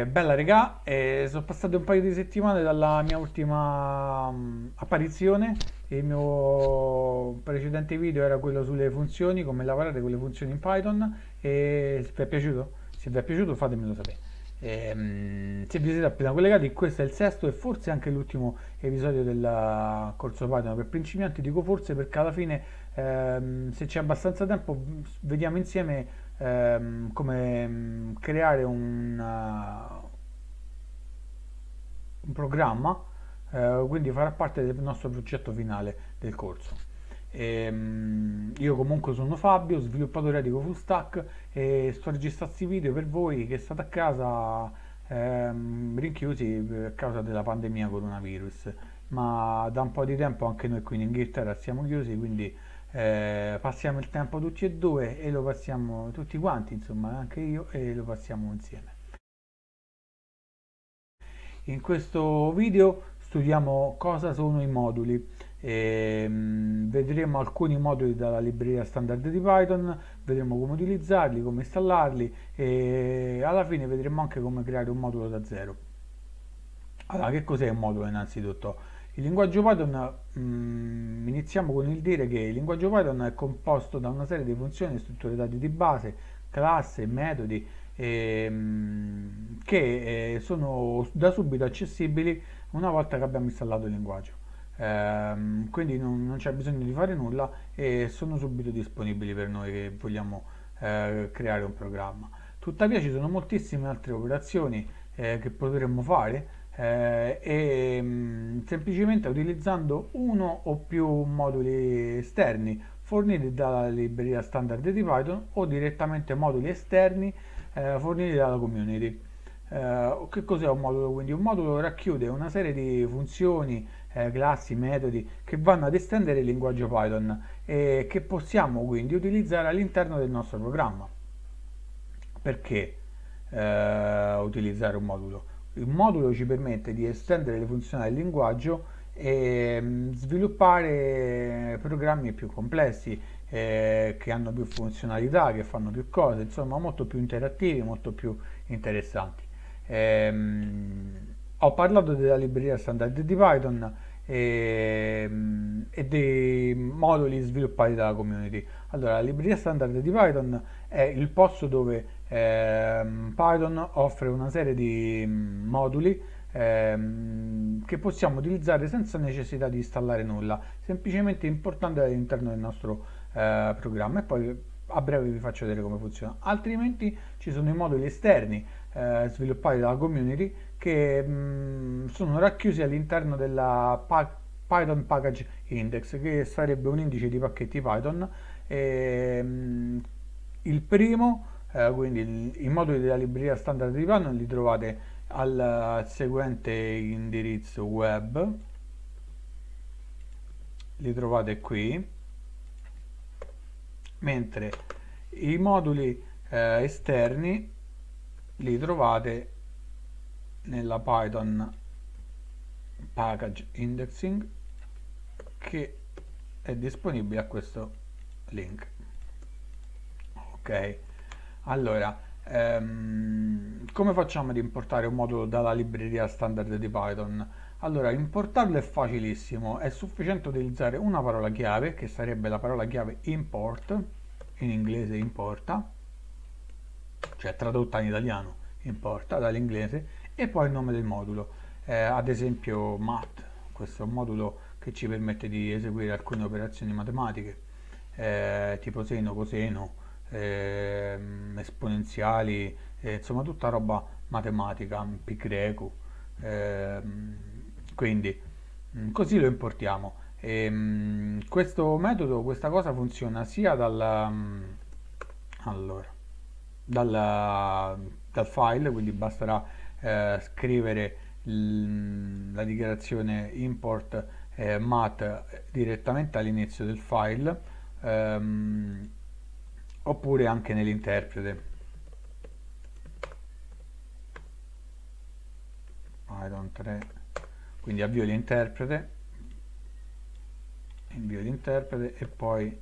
Bella regà, sono passate un paio di settimane dalla mia ultima apparizione. Il mio precedente video era quello sulle funzioni, come lavorare con le funzioni in Python. E se vi è piaciuto? Se vi è piaciuto fatemelo sapere. Se vi siete appena collegati, questo è il sesto e forse anche l'ultimo episodio del corso Python per principianti. Dico forse perché alla fine, se c'è abbastanza tempo, vediamo insieme come creare un programma, quindi farà parte del nostro progetto finale del corso. Io comunque sono Fabio, sviluppatore etico full stack, e sto registrando questi video per voi che state a casa rinchiusi a causa della pandemia coronavirus, ma da un po' di tempo anche noi qui in Inghilterra siamo chiusi, quindi passiamo il tempo tutti e due e lo passiamo tutti quanti, insomma anche io, e lo passiamo insieme. In questo video studiamo cosa sono i moduli. Vedremo alcuni moduli dalla libreria standard di Python, vedremo come utilizzarli, come installarli e alla fine vedremo anche come creare un modulo da zero. Allora, che cos'è un modulo innanzitutto? Il linguaggio Python, iniziamo con il dire che il linguaggio Python è composto da una serie di funzioni e strutture dati di base, classe, metodi, che sono da subito accessibili una volta che abbiamo installato il linguaggio. Quindi non c'è bisogno di fare nulla e sono subito disponibili per noi che vogliamo creare un programma. Tuttavia ci sono moltissime altre operazioni che potremmo fare semplicemente utilizzando uno o più moduli esterni forniti dalla libreria standard di Python o direttamente moduli esterni forniti dalla community. Che cos'è un modulo? Quindi un modulo racchiude una serie di funzioni, classi, metodi che vanno ad estendere il linguaggio Python e che possiamo quindi utilizzare all'interno del nostro programma. Perché utilizzare un modulo? Il modulo ci permette di estendere le funzionalità del linguaggio e sviluppare programmi più complessi, che hanno più funzionalità, che fanno più cose, insomma molto più interattivi, molto più interessanti. Ho parlato della libreria standard di Python e dei moduli sviluppati dalla community. Allora, la libreria standard di Python è il posto dove Python offre una serie di moduli che possiamo utilizzare senza necessità di installare nulla, semplicemente importando all'interno del nostro programma, e poi a breve vi faccio vedere come funziona. Altrimenti ci sono i moduli esterni sviluppati dalla community che sono racchiusi all'interno della Python Package Index, che sarebbe un indice di pacchetti Python. Il primo, quindi i moduli della libreria standard di Python, li trovate al seguente indirizzo web, li trovate qui, mentre i moduli esterni li trovate nella Python Package Indexing, che è disponibile a questo link. Ok, allora come facciamo ad importare un modulo dalla libreria standard di Python? Allora, importarlo è facilissimo, è sufficiente utilizzare una parola chiave, che sarebbe la parola chiave import, in inglese importa, cioè tradotta in italiano importa dall'inglese, e poi il nome del modulo, ad esempio math. Questo è un modulo che ci permette di eseguire alcune operazioni matematiche, tipo seno, coseno, esponenziali, insomma tutta roba matematica, pi greco, quindi così lo importiamo. Questo metodo, questa cosa funziona sia allora, dal file, quindi basterà scrivere la dichiarazione import math direttamente all'inizio del file, oppure anche nell'interprete. Python 3, quindi avvio l'interprete, invio l'interprete e poi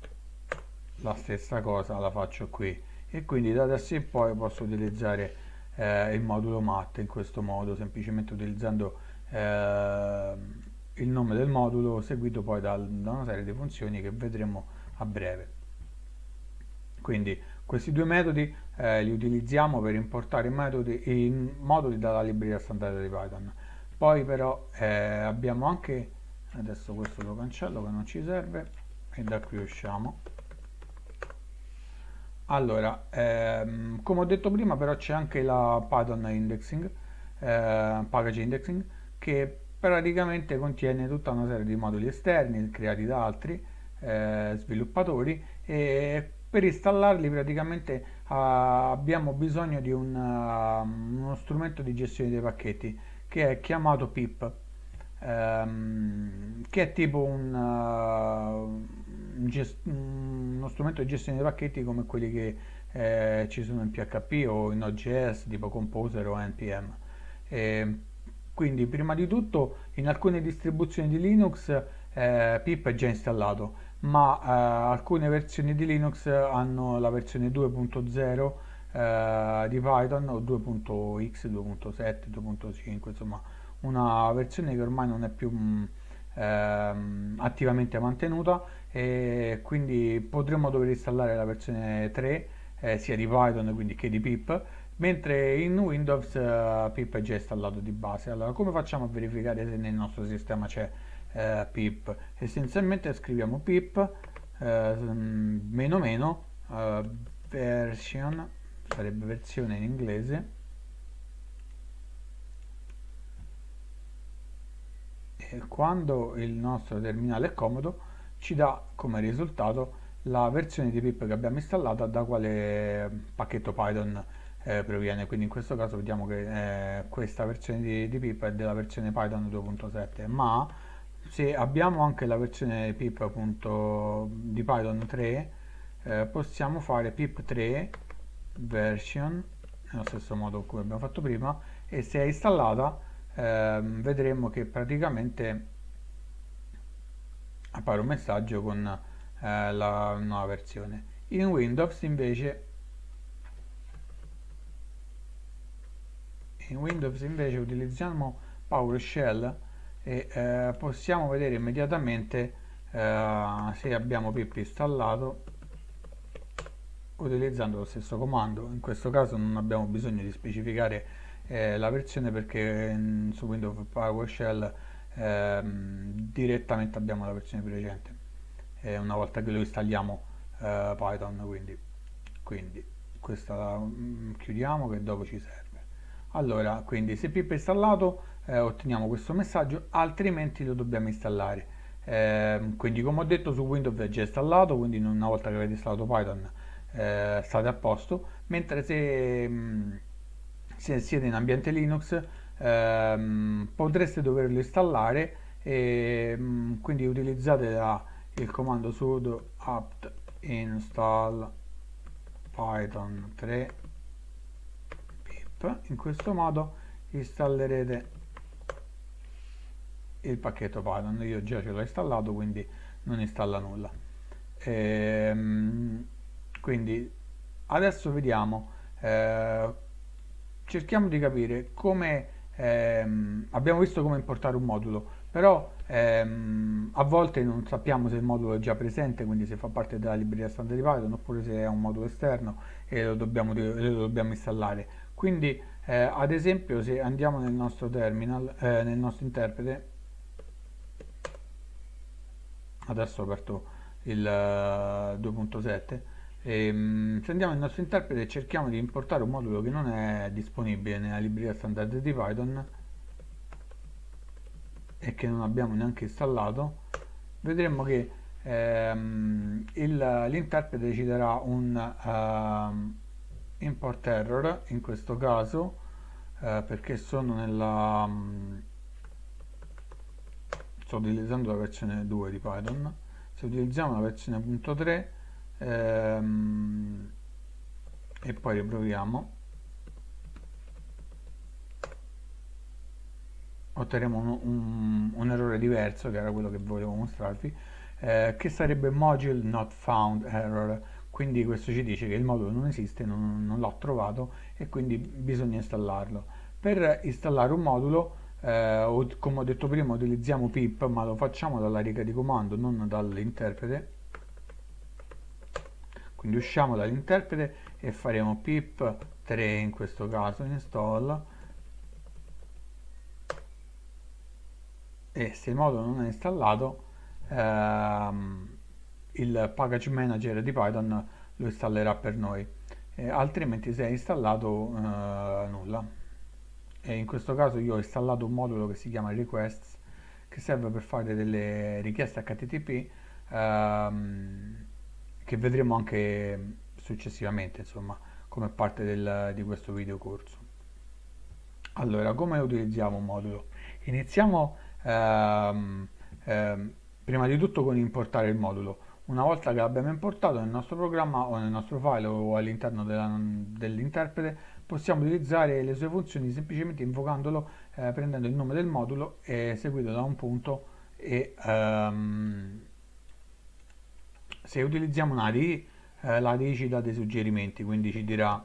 la stessa cosa la faccio qui, e quindi da adesso in poi posso utilizzare il modulo mat in questo modo, semplicemente utilizzando eh, il nome del modulo seguito poi da una serie di funzioni che vedremo a breve. Quindi questi due metodi li utilizziamo per importare i moduli dalla libreria standard di Python. Poi però abbiamo anche, adesso questo lo cancello che non ci serve e da qui usciamo. Allora, come ho detto prima, però c'è anche la Python indexing, package indexing, che praticamente contiene tutta una serie di moduli esterni creati da altri sviluppatori, e per installarli praticamente abbiamo bisogno di uno strumento di gestione dei pacchetti che è chiamato pip, che è tipo uno strumento di gestione dei pacchetti come quelli che ci sono in PHP o in Node.js tipo Composer o NPM. E quindi prima di tutto in alcune distribuzioni di Linux pip è già installato, ma alcune versioni di Linux hanno la versione 2.0 di Python o 2.x, 2.7, 2.5, insomma una versione che ormai non è più attivamente mantenuta, e quindi potremmo dover installare la versione 3 sia di Python quindi che di pip, mentre in Windows pip è già installato di base. Allora come facciamo a verificare se nel nostro sistema c'è pip? Essenzialmente scriviamo pip meno meno version, sarebbe versione in inglese, e quando il nostro terminale è comodo ci dà come risultato la versione di pip che abbiamo installata da quale pacchetto Python proviene. Quindi in questo caso vediamo che questa versione di pip è della versione Python 2.7, ma se abbiamo anche la versione pip appunto di Python 3 possiamo fare pip 3 version nello stesso modo come abbiamo fatto prima, e se è installata vedremo che praticamente appare un messaggio con la nuova versione. In Windows invece utilizziamo PowerShell e possiamo vedere immediatamente se abbiamo pip installato utilizzando lo stesso comando. In questo caso non abbiamo bisogno di specificare la versione perché su Windows PowerShell direttamente abbiamo la versione più recente una volta che lo installiamo Python, quindi questa la chiudiamo che dopo ci serve. Allora, quindi se pip è installato otteniamo questo messaggio, altrimenti lo dobbiamo installare. Quindi come ho detto su Windows è già installato, quindi una volta che avete installato Python state a posto, mentre se siete in ambiente Linux potreste doverlo installare, e quindi utilizzate il comando sudo apt install python 3 pip. In questo modo installerete il pacchetto Python. Io già ce l'ho installato, quindi non installa nulla. Quindi adesso vediamo, cerchiamo di capire come abbiamo visto come importare un modulo, però a volte non sappiamo se il modulo è già presente, quindi se fa parte della libreria standard di Python, oppure se è un modulo esterno e lo dobbiamo installare. Quindi ad esempio se andiamo nel nostro terminal, nel nostro interprete, adesso ho aperto il 2.7, se andiamo nel nostro interprete e cerchiamo di importare un modulo che non è disponibile nella libreria standard di Python e che non abbiamo neanche installato, vedremo che l'interprete ci darà un import error in questo caso, perché sto utilizzando la versione 2 di Python. Se utilizziamo la versione 3 e poi riproviamo, otterremo un errore diverso, che era quello che volevo mostrarvi, che sarebbe module not found error. quindi questo ci dice che il modulo non esiste, non l'ho trovato e quindi bisogna installarlo. Per installare un modulo, come ho detto prima, utilizziamo pip, ma lo facciamo dalla riga di comando, non dall'interprete. Quindi usciamo dall'interprete e faremo pip 3 in questo caso, install, e se il modulo non è installato, il package manager di Python lo installerà per noi, altrimenti se è installato nulla. E in questo caso io ho installato un modulo che si chiama requests, che serve per fare delle richieste HTTP, che vedremo anche successivamente, insomma, come parte di questo video corso. Allora, come utilizziamo un modulo? Iniziamo prima di tutto con importare il modulo. Una volta che l'abbiamo importato nel nostro programma o nel nostro file o all'interno dell'interprete, possiamo utilizzare le sue funzioni semplicemente invocandolo, prendendo il nome del modulo e seguito da un punto, e se utilizziamo una ADI, la ADI ci dà dei suggerimenti, quindi ci dirà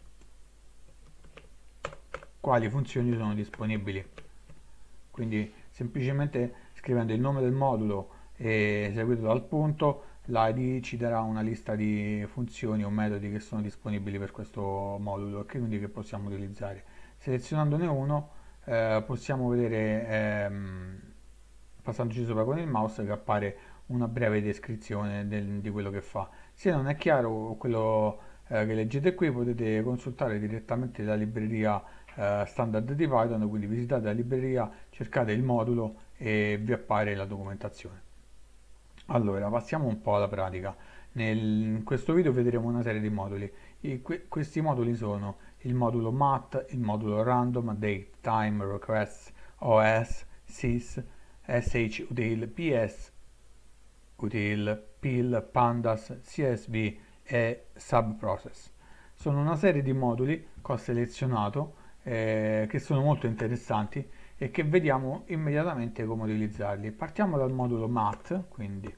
quali funzioni sono disponibili. Quindi semplicemente scrivendo il nome del modulo e seguito dal punto, l'ID ci darà una lista di funzioni o metodi che sono disponibili per questo modulo e quindi che possiamo utilizzare. Selezionandone uno, possiamo vedere, passandoci sopra con il mouse, che appare una breve descrizione di quello che fa. Se non è chiaro quello che leggete qui, potete consultare direttamente la libreria standard di Python, quindi visitate la libreria, cercate il modulo e vi appare la documentazione. Allora, passiamo un po' alla pratica. In questo video vedremo una serie di moduli. Questi moduli sono il modulo MAT, il modulo Random, Date, Time, Requests, OS, SYS, SHUtil, PS, Util, PIL, Pandas, CSV e Subprocess. Sono una serie di moduli che ho selezionato, che sono molto interessanti e che vediamo immediatamente come utilizzarli. Partiamo dal modulo MAT, quindi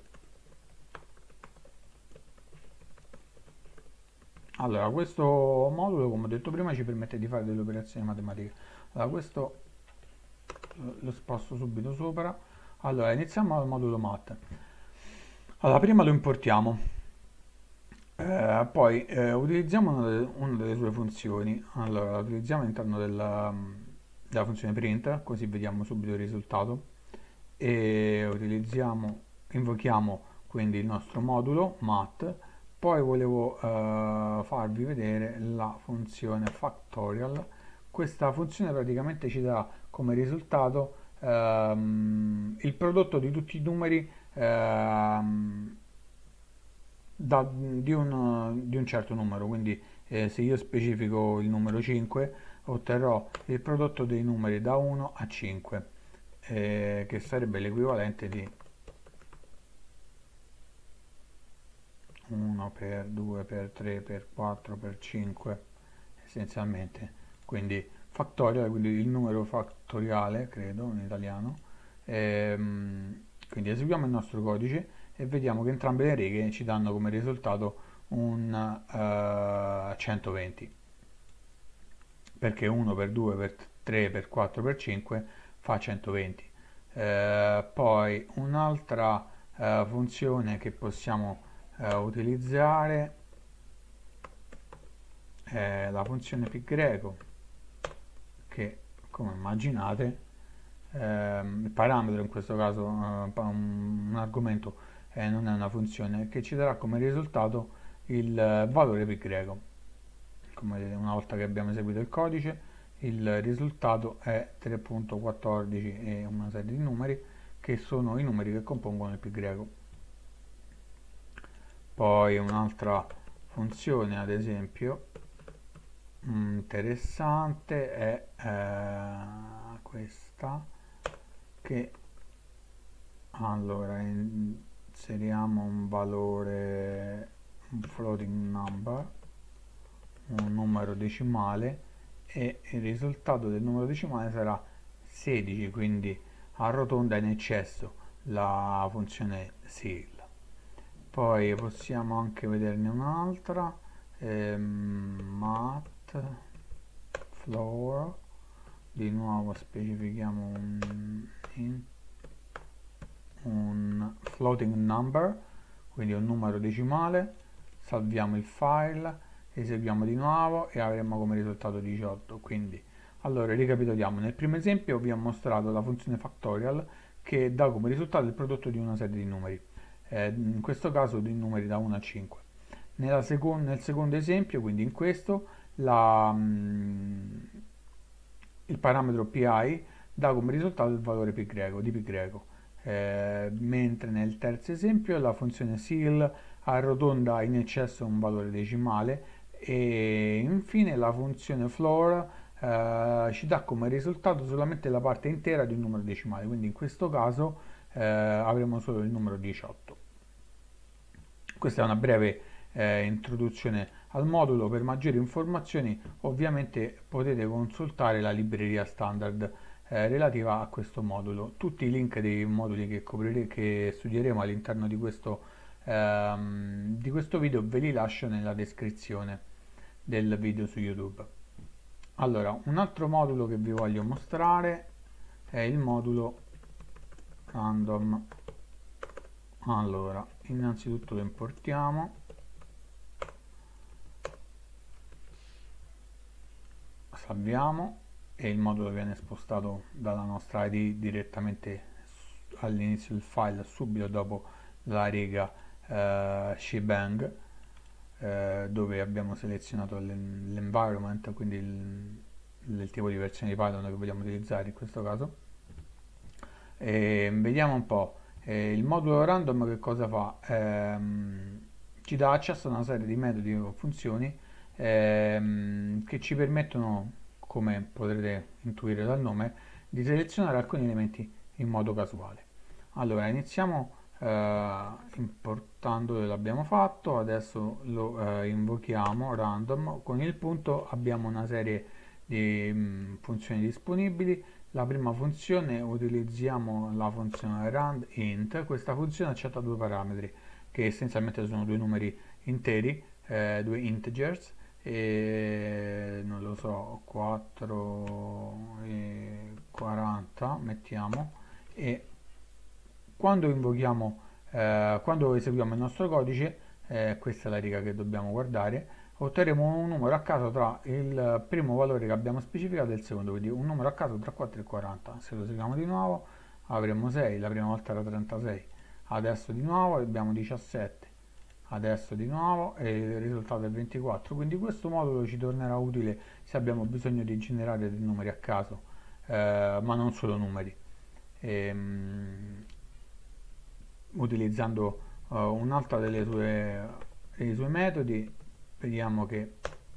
allora questo modulo, come ho detto prima, ci permette di fare delle operazioni matematiche. Allora questo lo sposto subito sopra. Allora iniziamo dal modulo MAT. Allora prima lo importiamo. Poi utilizziamo una delle sue funzioni. Allora, la utilizziamo all'interno della funzione print, così vediamo subito il risultato. E invochiamo quindi il nostro modulo mat. Poi volevo farvi vedere la funzione factorial. Questa funzione praticamente ci dà come risultato il prodotto di tutti i numeri di un certo numero, quindi se io specifico il numero 5 otterrò il prodotto dei numeri da 1 a 5, che sarebbe l'equivalente di 1 per 2 per 3 per 4 per 5 essenzialmente. Quindi factorial, quindi il numero fattoriale, credo in italiano. Quindi eseguiamo il nostro codice e vediamo che entrambe le righe ci danno come risultato un 120, perché 1 per 2 per 3 per 4 per 5 fa 120. Poi un'altra funzione che possiamo utilizzare è la funzione pi greco, che come immaginate il parametro in questo caso un argomento, non è una funzione, che ci darà come risultato il valore pi greco. Come vedete, una volta che abbiamo eseguito il codice, il risultato è 3.14 e una serie di numeri che sono i numeri che compongono il pi greco. Poi un'altra funzione, ad esempio, interessante è questa, che allora inseriamo un valore, un floating number, un numero decimale, e il risultato del numero decimale sarà 16, quindi arrotonda in eccesso la funzione sil. Poi possiamo anche vederne un'altra, math floor, di nuovo specifichiamo un floating number, quindi un numero decimale, salviamo il file, eseguiamo di nuovo e avremo come risultato 18. Quindi, allora ricapitoliamo: nel primo esempio vi ho mostrato la funzione factorial che dà come risultato il prodotto di una serie di numeri, in questo caso di numeri da 1 a 5. Nel secondo esempio, quindi in questo, il parametro pi dà come risultato il valore pi greco, di pi greco. Mentre nel terzo esempio la funzione ceil arrotonda in eccesso un valore decimale, e infine la funzione floor ci dà come risultato solamente la parte intera di un numero decimale, quindi in questo caso avremo solo il numero 18. Questa è una breve introduzione al modulo. Per maggiori informazioni ovviamente potete consultare la libreria standard relativa a questo modulo. Tutti i link dei moduli che studieremo all'interno di questo video ve li lascio nella descrizione del video su YouTube. Allora, un altro modulo che vi voglio mostrare è il modulo random. Allora, innanzitutto lo importiamo, salviamo e il modulo viene spostato dalla nostra ID direttamente all'inizio del file, subito dopo la riga shebang, dove abbiamo selezionato l'environment, quindi il tipo di versione di Python che vogliamo utilizzare in questo caso. E vediamo un po'. Il modulo random che cosa fa? Ci dà accesso a una serie di metodi o funzioni che ci permettono, come potrete intuire dal nome, di selezionare alcuni elementi in modo casuale. Allora, iniziamo importando dove l'abbiamo fatto, adesso lo invochiamo random, con il punto abbiamo una serie di funzioni disponibili. La prima funzione, utilizziamo la funzione randint. Questa funzione accetta due parametri che essenzialmente sono due numeri interi, due integers, e non lo so, 4 e 40 mettiamo, e quando eseguiamo il nostro codice, questa è la riga che dobbiamo guardare, otterremo un numero a caso tra il primo valore che abbiamo specificato e il secondo, quindi un numero a caso tra 4 e 40. Se lo eseguiamo di nuovo avremo 6, la prima volta era 36, adesso di nuovo abbiamo 17, adesso di nuovo e il risultato è 24. Quindi questo modulo ci tornerà utile se abbiamo bisogno di generare dei numeri a caso, ma non solo numeri. Utilizzando un'altra dei suoi metodi, vediamo che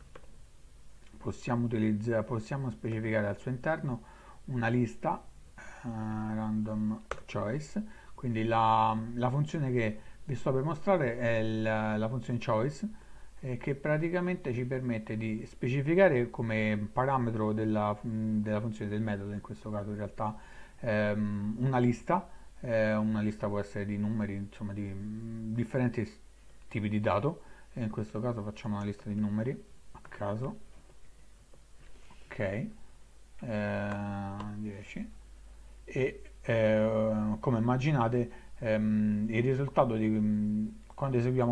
possiamo specificare al suo interno una lista random choice. Quindi la funzione che vi sto per mostrare è la funzione choice, che praticamente ci permette di specificare come parametro della funzione del metodo, in questo caso in realtà una lista. Una lista può essere di numeri, insomma di differenti tipi di dato, e in questo caso facciamo una lista di numeri a caso, ok, 10, e come immaginate il risultato di quando eseguiamo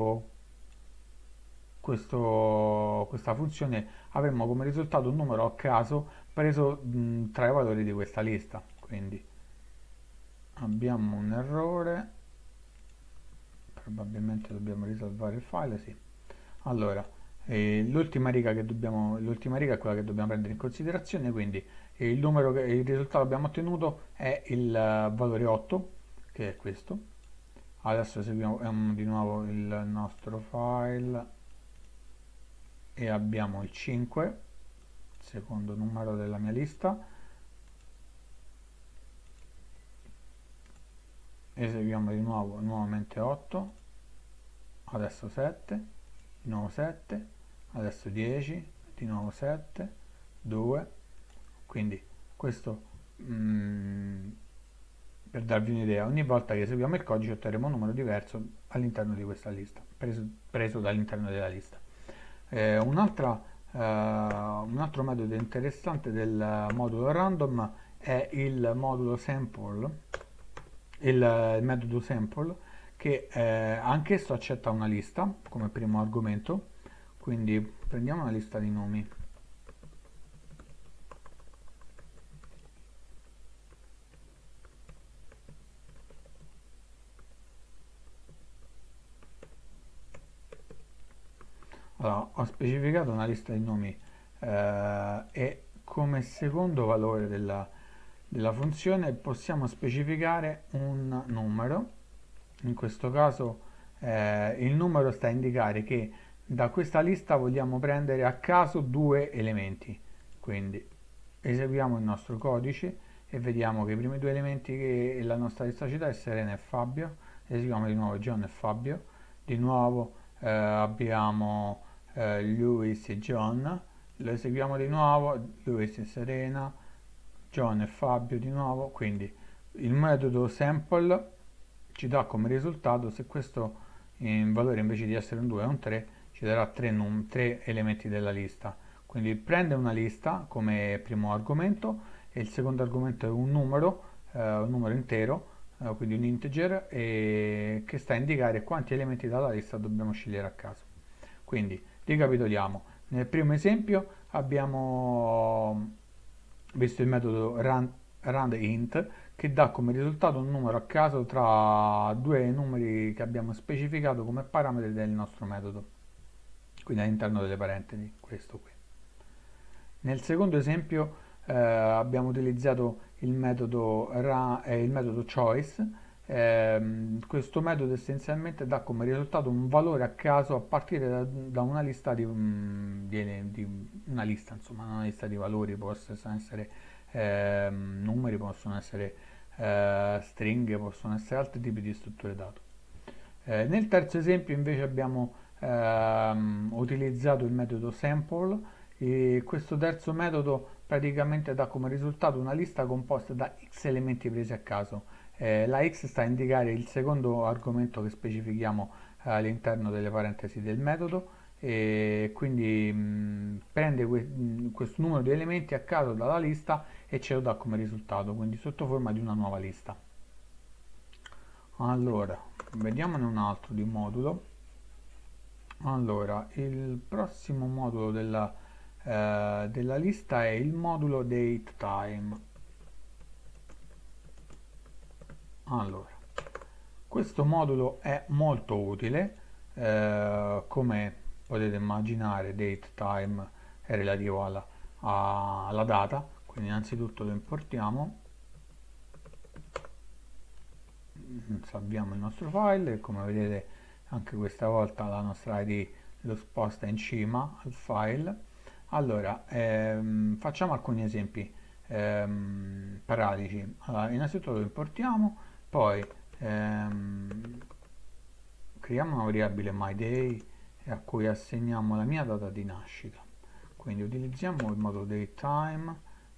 questa funzione avremo come risultato un numero a caso preso tra i valori di questa lista. Quindi abbiamo un errore, probabilmente dobbiamo risalvare il file, sì. Allora, l'ultima riga è quella che dobbiamo prendere in considerazione, quindi il risultato che abbiamo ottenuto è il valore 8, che è questo. Adesso eseguiamo di nuovo il nostro file e abbiamo il 5, secondo numero della mia lista. Eseguiamo di nuovo nuovamente 8, adesso 7, di nuovo 7, adesso 10, di nuovo 7, 2. Quindi questo per darvi un'idea, ogni volta che eseguiamo il codice otterremo un numero diverso all'interno di questa lista, preso dall'interno della lista. Un altro metodo interessante del modulo random è il modulo sample, il metodo sample, che anch'esso accetta una lista come primo argomento. Quindi prendiamo una lista di nomi. Allora, ho specificato una lista di nomi e come secondo valore della funzione possiamo specificare un numero. In questo caso il numero sta a indicare che da questa lista vogliamo prendere a caso due elementi. Quindi eseguiamo il nostro codice e vediamo che i primi due elementi che la nostra lista ci dà è Serena e Fabio. Eseguiamo di nuovo John e Fabio. Di nuovo abbiamo Lewis e John. Lo eseguiamo di nuovo, Lewis e Serena, John e Fabio di nuovo. Quindi il metodo sample ci dà come risultato, se questo in valore invece di essere un 2 è un 3, ci darà tre elementi della lista. Quindi prende una lista come primo argomento e il secondo argomento è un numero intero, quindi un integer, che sta a indicare quanti elementi dalla lista dobbiamo scegliere a caso. Quindi ricapitoliamo. Nel primo esempio abbiamo visto il metodo randInt, che dà come risultato un numero a caso tra due numeri che abbiamo specificato come parametri del nostro metodo, quindi all'interno delle parentesi, questo qui. Nel secondo esempio abbiamo utilizzato il metodo choice. Questo metodo essenzialmente dà come risultato un valore a caso a partire da una lista di una lista, insomma, una lista di valori, possono essere numeri, possono essere stringhe, possono essere altri tipi di strutture dato. Nel terzo esempio invece abbiamo utilizzato il metodo sample, e questo terzo metodo praticamente dà come risultato una lista composta da x elementi presi a caso. La x sta a indicare il secondo argomento che specifichiamo all'interno delle parentesi del metodo, e quindi prende questo numero di elementi a caso dalla lista e ce lo dà come risultato, quindi sotto forma di una nuova lista. Allora, vediamone un altro di modulo. Allora, il prossimo modulo della lista è il modulo datetime. Allora, questo modulo è molto utile, come potete immaginare datetime è relativo alla data, quindi innanzitutto lo importiamo, salviamo il nostro file e come vedete anche questa volta la nostra ID lo sposta in cima al file. Allora, facciamo alcuni esempi pratici. Allora, innanzitutto lo importiamo, poi creiamo una variabile myDay a cui assegniamo la mia data di nascita. Quindi utilizziamo il modulo datetime,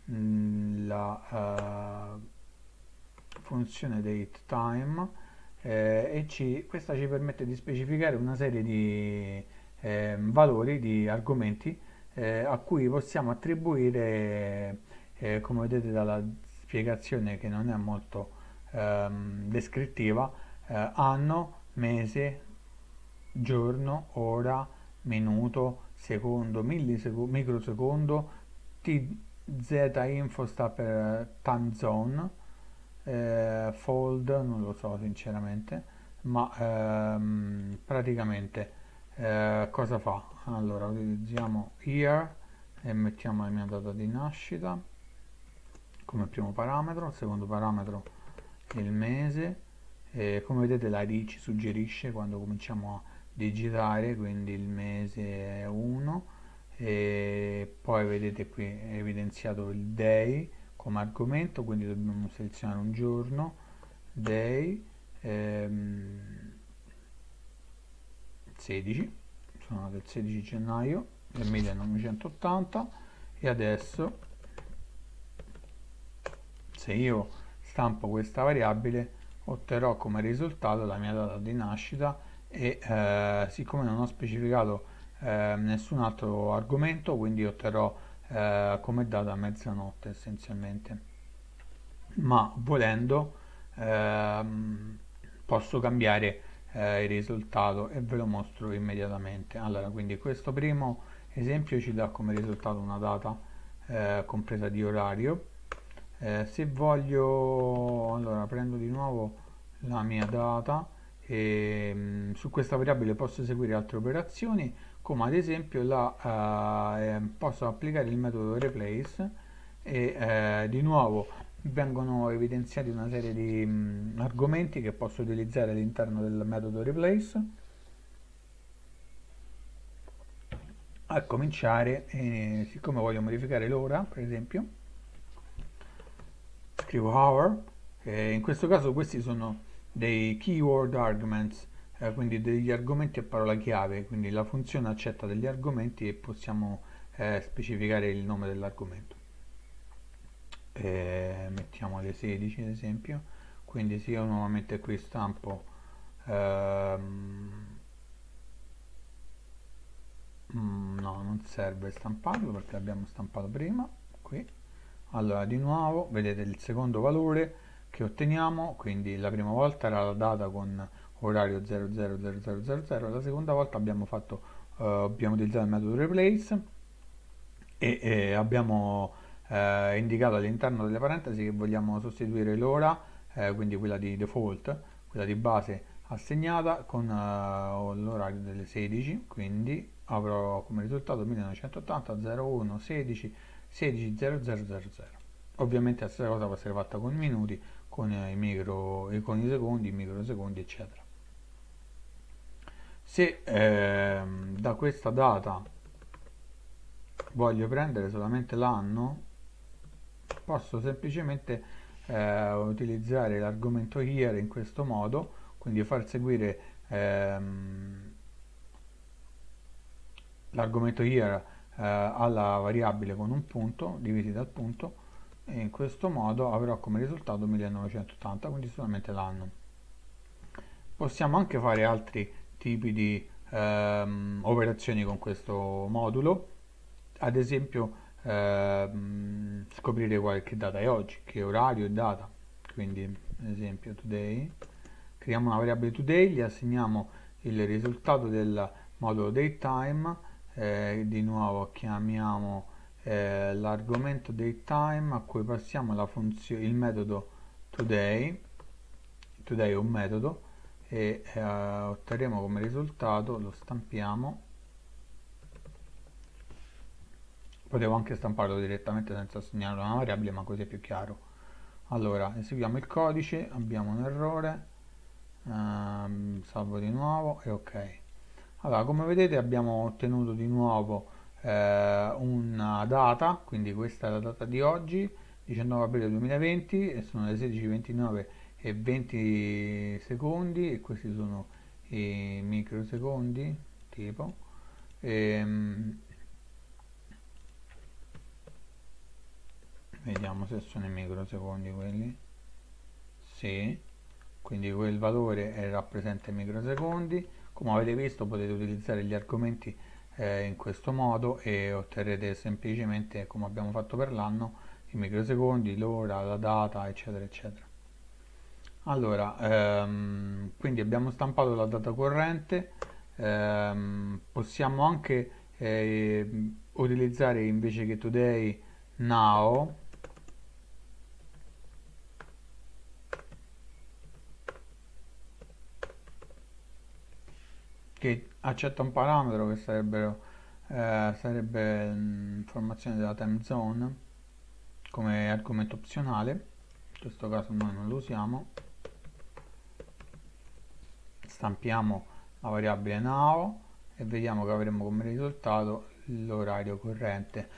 la funzione datetime, e questa ci permette di specificare una serie di valori, di argomenti a cui possiamo attribuire, come vedete dalla spiegazione che non è molto descrittiva, anno, mese, giorno, ora, minuto, secondo, microsecondo, TZ-info sta per time zone, fold non lo so sinceramente, ma praticamente cosa fa? Allora utilizziamo year e mettiamo la mia data di nascita come primo parametro, secondo parametro il mese, e come vedete l'ID ci suggerisce quando cominciamo a digitare, quindi il mese è 1, e poi vedete qui è evidenziato il day come argomento, quindi dobbiamo selezionare un giorno, day, 16, sono del 16 gennaio del 1980, e adesso se io stampo questa variabile, otterrò come risultato la mia data di nascita e siccome non ho specificato nessun altro argomento, quindi otterrò come data mezzanotte essenzialmente. Ma volendo posso cambiare il risultato e ve lo mostro immediatamente. Allora, quindi questo primo esempio ci dà come risultato una data compresa di orario. Se voglio, allora prendo di nuovo la mia data e su questa variabile posso eseguire altre operazioni, come ad esempio posso applicare il metodo replace e di nuovo vengono evidenziati una serie di argomenti che posso utilizzare all'interno del metodo replace. A cominciare, siccome voglio modificare l'ora, per esempio, scrivo hour, in questo caso questi sono dei keyword arguments, quindi degli argomenti a parola chiave, quindi la funzione accetta degli argomenti e possiamo specificare il nome dell'argomento. Mettiamo le 16 ad esempio, quindi se io nuovamente qui stampo no, non serve stamparlo perché l'abbiamo stampato prima qui. Allora di nuovo vedete il secondo valore che otteniamo, quindi la prima volta era la data con orario 000000, la seconda volta abbiamo utilizzato il metodo replace e abbiamo indicato all'interno delle parentesi che vogliamo sostituire l'ora, quindi quella di default, quella di base assegnata con l'orario delle 16, quindi avrò come risultato 1980 01 16 16 0000. Ovviamente la stessa cosa può essere fatta con i minuti, con con i secondi, i microsecondi, eccetera. Se da questa data voglio prendere solamente l'anno, posso semplicemente utilizzare l'argomento here in questo modo, quindi far seguire l'argomento here alla variabile con un punto, divisi dal punto, e in questo modo avrò come risultato 1980, quindi solamente l'anno. Possiamo anche fare altri tipi di operazioni con questo modulo, ad esempio scoprire qualche data è oggi, che orario e data, quindi ad esempio today, creiamo una variabile today, gli assegniamo il risultato del modulo datetime, di nuovo chiamiamo l'argomento datetime a cui passiamo il metodo today è un metodo e otterremo come risultato, lo stampiamo. Potevo anche stamparlo direttamente senza assegnare una variabile, ma così è più chiaro. Allora, eseguiamo il codice, abbiamo un errore, salvo di nuovo e ok. Allora, come vedete abbiamo ottenuto di nuovo una data, quindi questa è la data di oggi, 19 aprile 2020, e sono le 16:29 e 20 secondi, e questi sono i microsecondi, tipo. Vediamo se sono i microsecondi quelli. Sì, quindi quel valore rappresenta i microsecondi. Come avete visto potete utilizzare gli argomenti in questo modo e otterrete semplicemente, come abbiamo fatto per l'anno, i microsecondi, l'ora, la data, eccetera, eccetera. Allora, quindi abbiamo stampato la data corrente, possiamo anche utilizzare invece che today now, che accetta un parametro che sarebbe informazione della time zone come argomento opzionale. In questo caso noi non lo usiamo. Stampiamo la variabile now e vediamo che avremo come risultato l'orario corrente.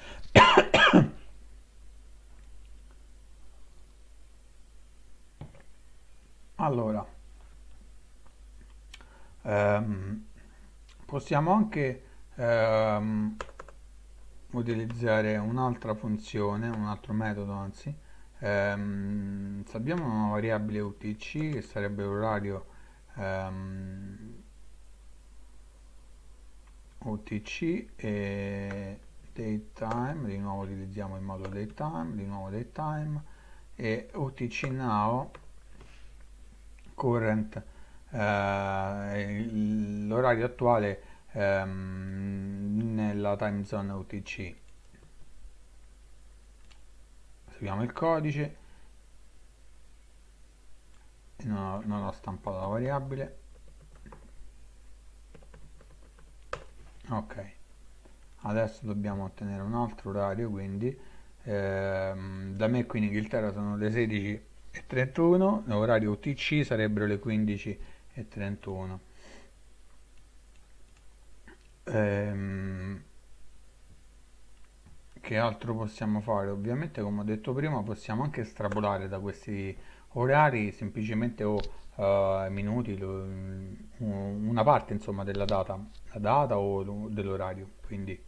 Allora, possiamo anche utilizzare un'altra funzione, un altro metodo anzi, Se abbiamo una variabile UTC che sarebbe l'orario UTC e datetime, di nuovo utilizziamo il modulo datetime, di nuovo datetime, e UTC now current, l'orario attuale nella time zone UTC. Seguiamo il codice e non ho stampato la variabile. Ok, adesso dobbiamo ottenere un altro orario, quindi da me qui in Inghilterra sono le 16:31, l'orario UTC sarebbero le 15:31. Che altro possiamo fare? Ovviamente, come ho detto prima, possiamo anche estrapolare da questi orari semplicemente minuti, una parte insomma della data, la data o dell'orario. Quindi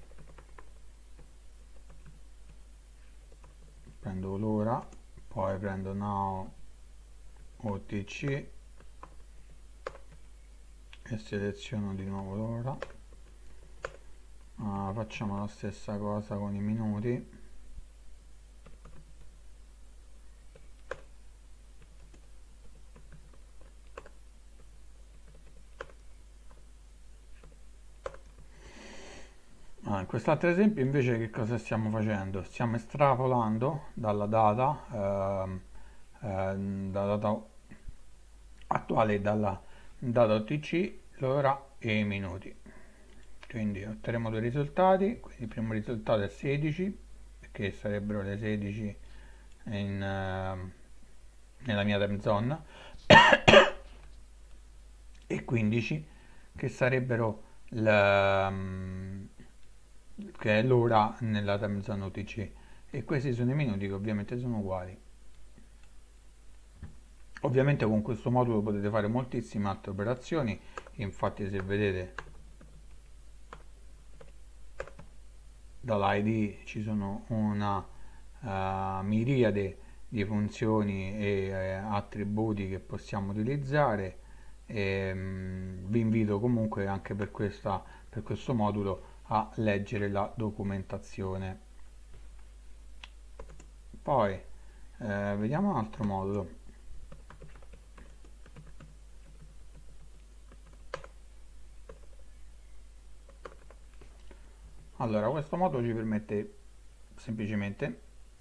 prendo l'ora, poi prendo now OTC e seleziono di nuovo l'ora. Facciamo la stessa cosa con i minuti. In quest'altro esempio invece che cosa stiamo facendo? Stiamo estrapolando dalla data attuale, dalla data OTC, l'ora e i minuti. Quindi otterremo due risultati. Quindi il primo risultato è 16, che sarebbero le 16 nella mia time zone, e 15 che sarebbero che è l'ora nella time zone UTC, e questi sono i minuti che ovviamente sono uguali. Ovviamente con questo modulo potete fare moltissime altre operazioni, infatti se vedete dall'ID ci sono una miriade di funzioni e attributi che possiamo utilizzare, e vi invito comunque anche per questo modulo a leggere la documentazione. Poi vediamo un altro modulo. Allora, questo modulo ci permette semplicemente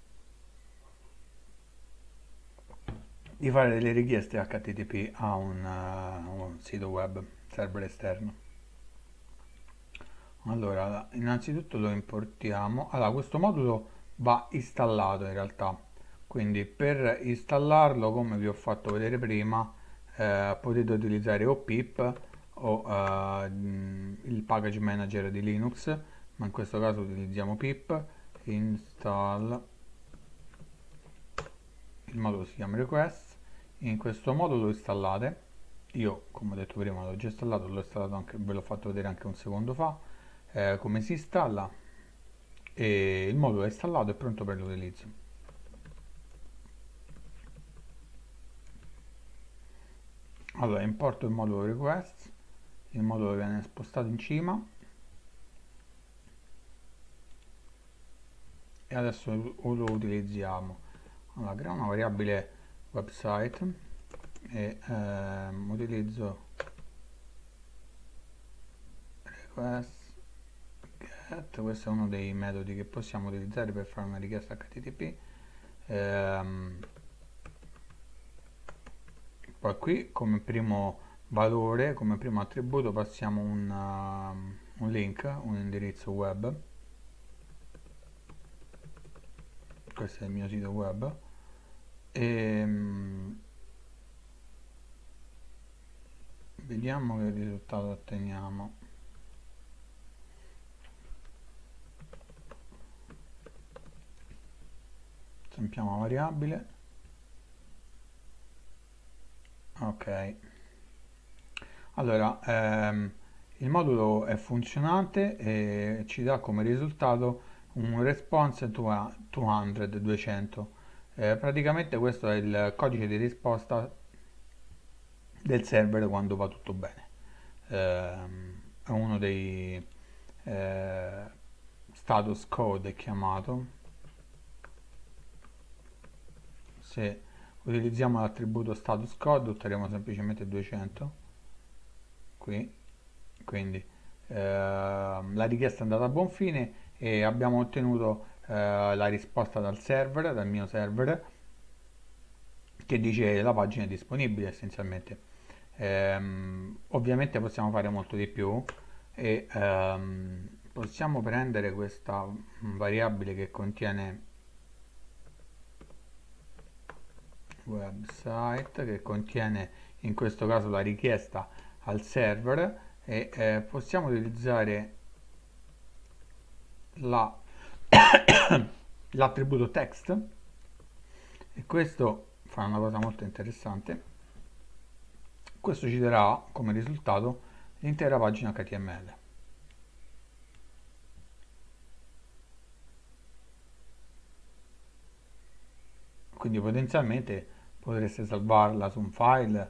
di fare delle richieste HTTP a un sito web, server esterno. Allora, innanzitutto lo importiamo. Allora, questo modulo va installato in realtà, quindi per installarlo, come vi ho fatto vedere prima, potete utilizzare o pip o il package manager di Linux, ma in questo caso utilizziamo pip install. Il modulo si chiama request. In questo modulo lo installate. Io, come ho detto prima, l'ho già installato, l'ho installato anche, ve l'ho fatto vedere anche un secondo fa come si installa, e il modulo è installato e pronto per l'utilizzo. Allora, importo il modulo request, il modulo viene spostato in cima e adesso lo utilizziamo. Allora, creiamo una variabile website e utilizzo request get. Questo è uno dei metodi che possiamo utilizzare per fare una richiesta HTTP. Poi qui come primo valore, come primo attributo, passiamo un link, un indirizzo web. Questo è il mio sito web, e vediamo che risultato otteniamo. Stampiamo la variabile. Ok, allora il modulo è funzionante e ci dà come risultato un response 200. Praticamente questo è il codice di risposta del server quando va tutto bene. È uno dei eh, status code è chiamato. Se utilizziamo l'attributo status code otterremo semplicemente 200 qui, quindi la richiesta è andata a buon fine e abbiamo ottenuto la risposta dal server, dal mio server, che dice la pagina è disponibile essenzialmente. Ovviamente possiamo fare molto di più e possiamo prendere questa variabile che contiene website, che contiene in questo caso la richiesta al server, e possiamo utilizzare la l'attributo text, e questo fa una cosa molto interessante. Questo ci darà come risultato l'intera pagina HTML. Quindi potenzialmente potreste salvarla su un file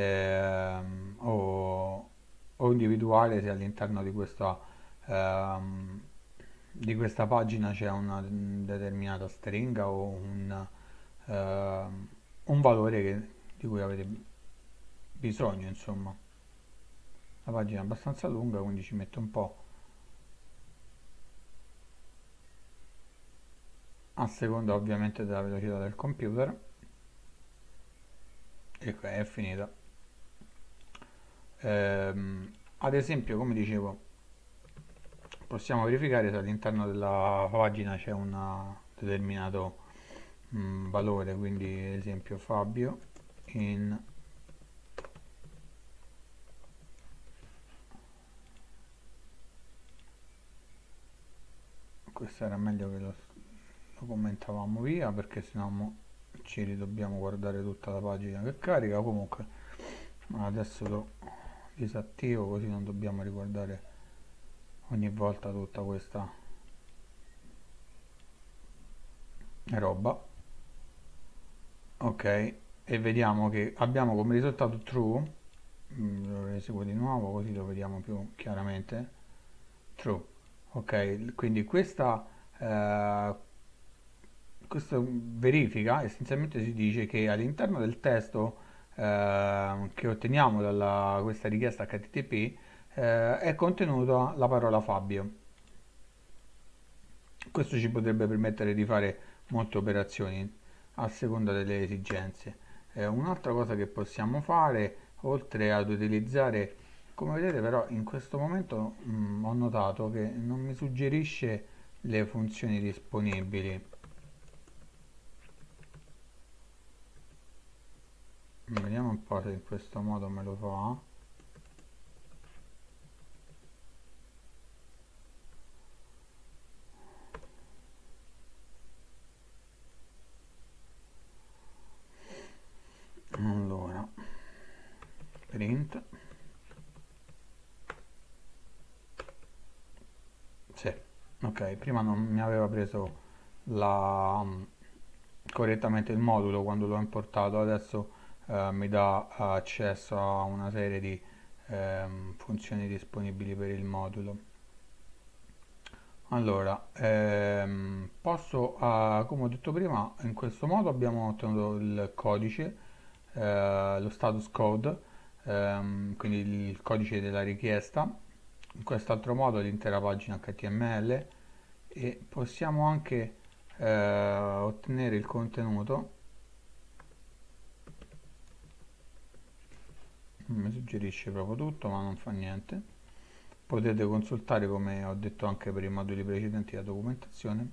o individuare se all'interno ehm, di questa pagina c'è una determinata stringa o un valore di cui avete bisogno, insomma. La pagina è abbastanza lunga, quindi ci metto un po' a seconda ovviamente della velocità del computer. E qua è finita. Ad esempio, come dicevo, possiamo verificare se all'interno della pagina c'è un determinato valore, quindi ad esempio Fabio in questo era meglio che lo commentavamo via, perché sennò ci ridobbiamo guardare tutta la pagina che carica. Comunque adesso lo disattivo, così non dobbiamo riguardare ogni volta tutta questa roba. Ok, e vediamo che abbiamo come risultato true. Lo eseguo di nuovo così lo vediamo più chiaramente. True. Ok, quindi questa verifica essenzialmente si dice che all'interno del testo che otteniamo da questa richiesta HTTP è contenuta la parola Fabio. Questo ci potrebbe permettere di fare molte operazioni a seconda delle esigenze. Un'altra cosa che possiamo fare, oltre ad utilizzare, come vedete però in questo momento ho notato che non mi suggerisce le funzioni disponibili. Vediamo un po' se in questo modo me lo fa. Allora, print. Sì, ok, prima non mi aveva preso correttamente il modulo quando l'ho importato, adesso mi dà accesso a una serie di funzioni disponibili per il modulo. Allora, posso, come ho detto prima, in questo modo abbiamo ottenuto il codice, lo status code, quindi il codice della richiesta, in quest'altro modo l'intera pagina HTML, e possiamo anche ottenere il contenuto. Non mi suggerisce proprio tutto, ma non fa niente. Potete consultare, come ho detto anche per i moduli precedenti, la documentazione.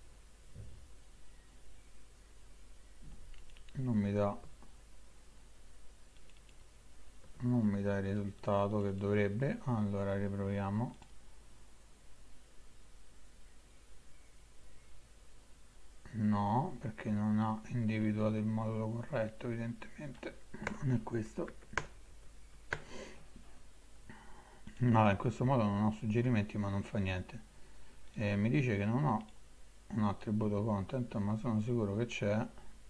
Non mi dà il risultato che dovrebbe. Allora riproviamo. No, perché non ha individuato il modulo corretto, evidentemente non è questo. No, in questo modo non ho suggerimenti, ma non fa niente. Mi dice che non ho un attributo content, ma sono sicuro che c'è.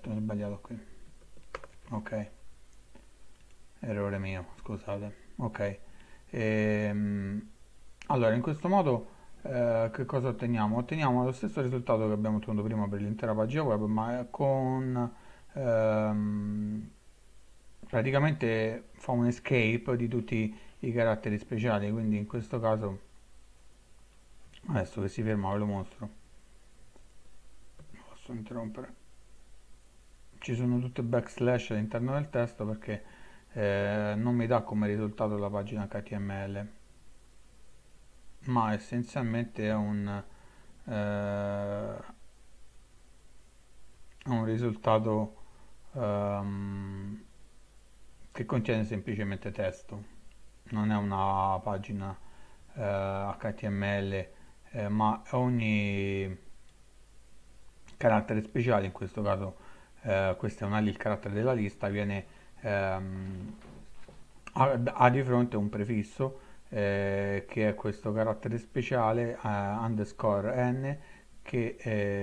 certo, ho sbagliato qui. Ok, errore mio, scusate. Ok. Allora, in questo modo che cosa otteniamo? Otteniamo lo stesso risultato che abbiamo ottenuto prima per l'intera pagina web, ma con ehm, praticamente fa un escape di tutti i caratteri speciali, quindi in questo caso adesso che si ferma ve lo mostro. Posso interrompere. Ci sono tutte backslash all'interno del testo perché non mi dà come risultato la pagina HTML, ma essenzialmente è un risultato ehm, che contiene semplicemente testo, non è una pagina HTML, ma ogni carattere speciale, in questo caso questo è il carattere della lista, viene ehm, ha di fronte un prefisso che è questo carattere speciale underscore n che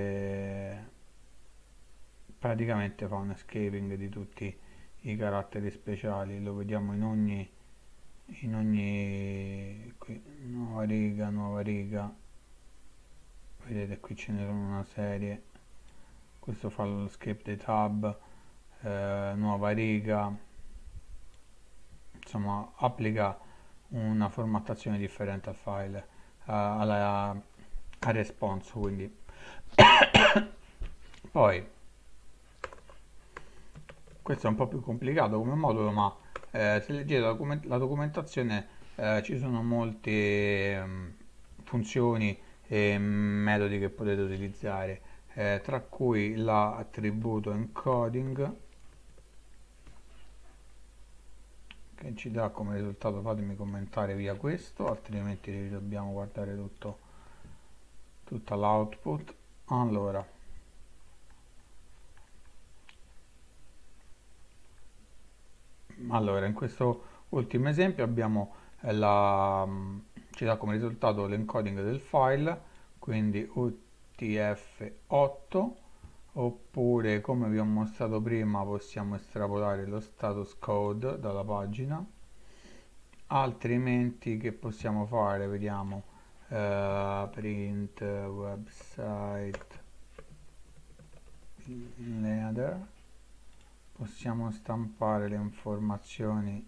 praticamente fa un escaping di tutti i caratteri speciali, lo vediamo in ogni qui, nuova riga, vedete qui ce ne sono una serie, questo fa lo escape dei tab, nuova riga, insomma applica una formattazione differente al file, al response, quindi poi questo è un po' più complicato come modulo, ma se leggete la documentazione ci sono molte funzioni e metodi che potete utilizzare, tra cui l'attributo encoding che ci dà come risultato, fatemi commentare via questo, altrimenti dobbiamo guardare tutta l'output. Allora, in questo ultimo esempio abbiamo ci dà come risultato l'encoding del file, quindi UTF-8, oppure come vi ho mostrato prima possiamo estrapolare lo status code dalla pagina, altrimenti che possiamo fare? Vediamo, print website header, possiamo stampare le informazioni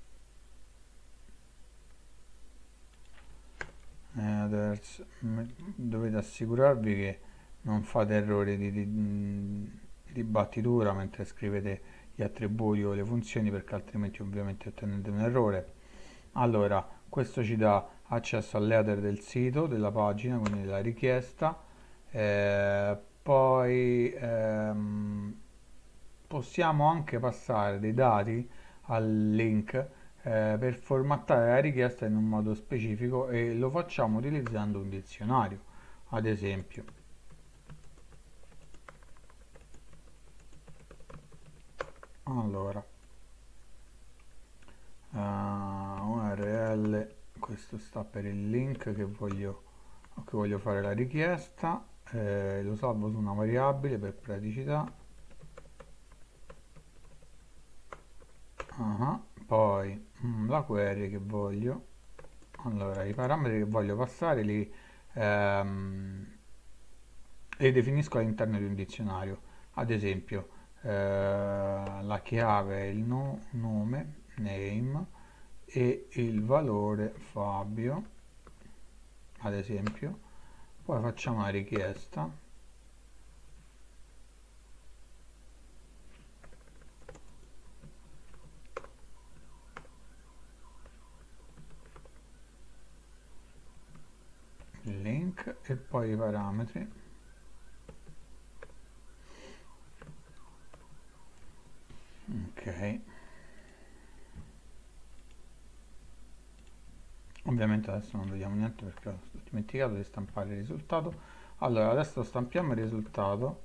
headers. Dovete assicurarvi che non fate errori di battitura mentre scrivete gli attributi o le funzioni, perché altrimenti ovviamente ottenete un errore. Allora, questo ci dà accesso all'header del sito, della pagina, quindi della richiesta. Poi possiamo anche passare dei dati al link per formattare la richiesta in un modo specifico, e lo facciamo utilizzando un dizionario, ad esempio. Allora, URL, questo sta per il link che voglio fare la richiesta, lo salvo su una variabile per praticità. Poi la query che voglio, allora i parametri che voglio passare li definisco all'interno di un dizionario, ad esempio la chiave è il nome, name, e il valore Fabio, ad esempio. Poi facciamo la richiesta, il link e poi i parametri. Ok, ovviamente adesso non vediamo niente perché ho dimenticato di stampare il risultato. Allora adesso stampiamo il risultato.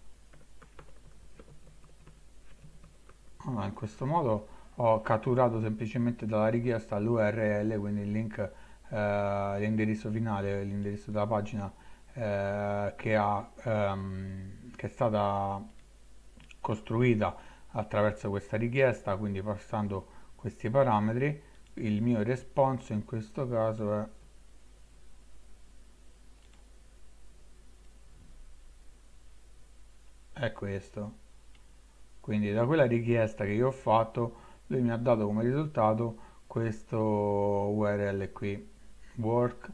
Allora, in questo modo ho catturato semplicemente dalla richiesta l'URL, quindi il link, l'indirizzo finale, l'indirizzo della pagina che è stata costruita attraverso questa richiesta, quindi passando questi parametri. Il mio response in questo caso è questo. Quindi da quella richiesta che io ho fatto, lui mi ha dato come risultato questo URL qui, work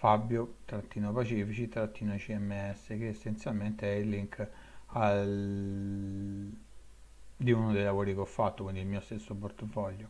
fabio-pacifici-cms, che essenzialmente è il link di uno dei lavori che ho fatto, quindi il mio stesso portfolio.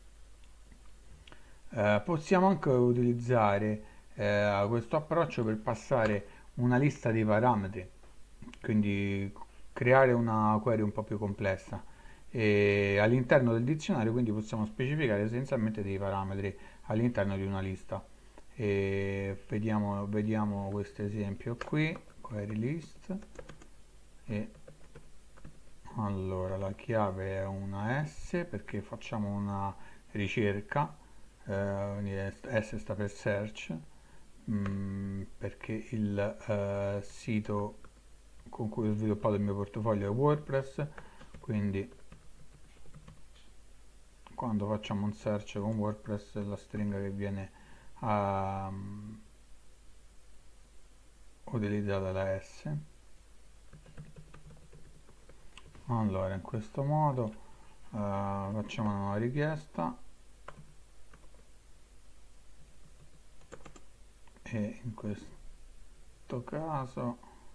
Possiamo anche utilizzare questo approccio per passare una lista di parametri, quindi creare una query un po' più complessa, e all'interno del dizionario quindi possiamo specificare essenzialmente dei parametri all'interno di una lista. E vediamo questo esempio qui, query list, e allora la chiave è una S perché facciamo una ricerca, quindi S sta per search, perché il sito con cui ho sviluppato il mio portfolio è WordPress, quindi quando facciamo un search con WordPress la stringa che viene utilizzata è la S. Allora in questo modo facciamo una nuova richiesta e in questo caso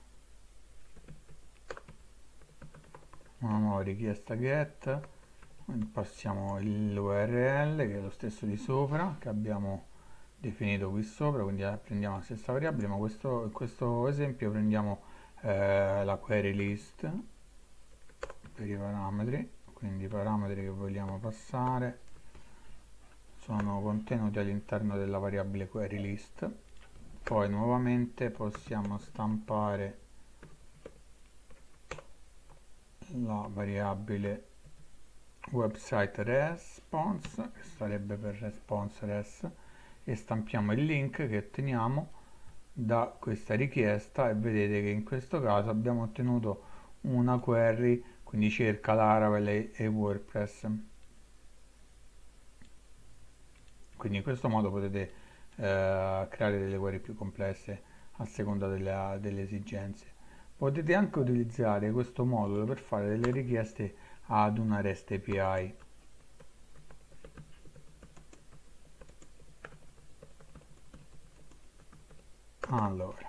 una nuova richiesta get, passiamo l'URL che è lo stesso di sopra che abbiamo definito qui sopra, quindi prendiamo la stessa variabile, ma in questo esempio prendiamo la query list per i parametri, quindi i parametri che vogliamo passare sono contenuti all'interno della variabile query list. Poi nuovamente possiamo stampare la variabile website response, che sarebbe per response res, e stampiamo il link che otteniamo da questa richiesta, e vedete che in questo caso abbiamo ottenuto una query, quindi cerca Laravel e WordPress. Quindi in questo modo potete creare delle query più complesse a seconda delle esigenze. Potete anche utilizzare questo modulo per fare delle richieste ad una REST API. Allora,